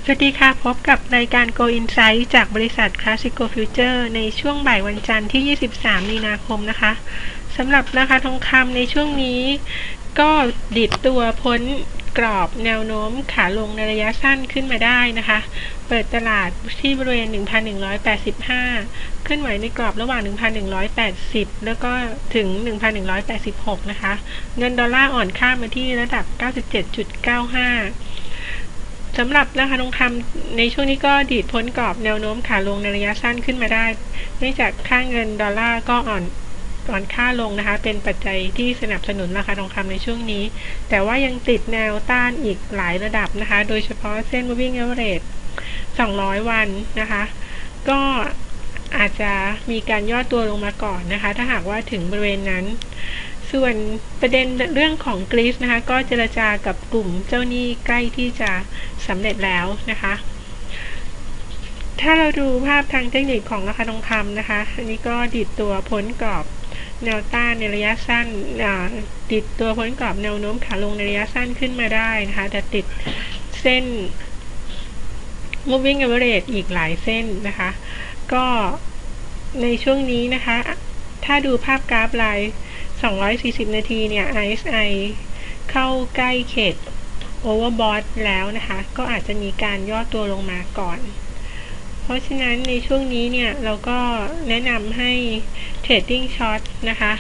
สวัสดีค่ะพบกับรายการ Go Insight จากบริษัท Classico Future ในช่วงบ่ายวันจันทร์ที่ 23 มีนาคมนะคะสำหรับราคาทองคำในช่วงนี้ก็ดิดตัวพ้นกรอบแนวโน้มขาลงในระยะสั้นขึ้นมาได้นะคะเปิดตลาดที่บริเวณ 1,185 ขึ้นไหวในกรอบระหว่าง 1,180 แล้วก็ถึง 1,186 นะคะเงินดอลลาร์อ่อนค่ามาที่ระดับ 97.95สำหรับราคาทองคำในช่วงนี้ก็ดีดพ้นกรอบแนวโน้มขาลงในระยะสั้นขึ้นมาได้เนื่องจากค่าเงินดอลลาร์ก็อ่อนค่าลงนะคะเป็นปัจจัยที่สนับสนุนราคาทองคำในช่วงนี้แต่ว่ายังติดแนวต้านอีกหลายระดับนะคะโดยเฉพาะเส้น moving average 200 วันนะคะก็อาจจะมีการย่อตัวลงมาก่อนนะคะถ้าหากว่าถึงบริเวณนั้นส่วนประเด็นเรื่องของกรีซนะคะก็เจรจากับกลุ่มเจ้าหนี้ใกล้ที่จะสำเร็จแล้วนะคะถ้าเราดูภาพทางเทคนิคของราคาทองคำนะคะอันนี้ก็ดิดตัวพ้นกรอบแนวต้านในระยะสั้นดิดตัวพ้นกรอบแนวโน้มขาลงในระยะสั้นขึ้นมาได้นะคะแต่ติดเส้น moving average อีกหลายเส้นนะคะก็ในช่วงนี้นะคะถ้าดูภาพกราฟราย240 นาทีเนี่ย RSI เข้าใกล้เขต overbought แล้วนะคะก็อาจจะมีการย่อตัวลงมาก่อนเพราะฉะนั้นในช่วงนี้เนี่ยเราก็แนะนำให้ trading short นะคะ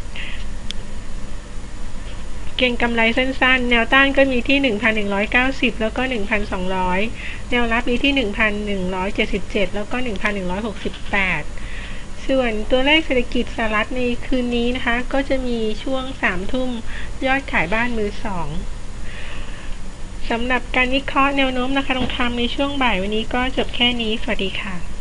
เก็งกำไรสั้นๆแนวต้านก็มีที่ 1,190 แล้วก็ 1,200 แนวรับมีที่ 1,177 แล้วก็ 1,168 ส่วนตัวเลขเศรษฐกิจสหรัฐในคืนนี้นะคะก็จะมีช่วง 3 ทุ่มยอดขายบ้านมือสองสำหรับการวิเคราะห์แนวโน้มราคาทองคำในช่วงบ่ายวันนี้ก็จบแค่นี้สวัสดีค่ะ